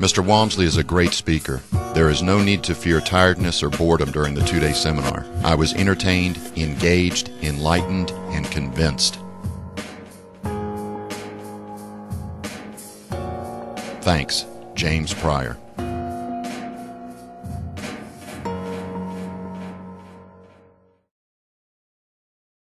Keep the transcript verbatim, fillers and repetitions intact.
Mister Walmsley is a great speaker. There is no need to fear tiredness or boredom during the two-day seminar. I was entertained, engaged, enlightened, and convinced. Thanks, James Pryor.